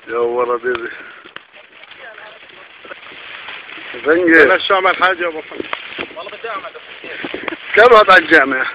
يا ولد ايه زنقة انا شو اعمل حاجه يا ابو محمد؟ والله بدي اعمل كم وضع الجامعة؟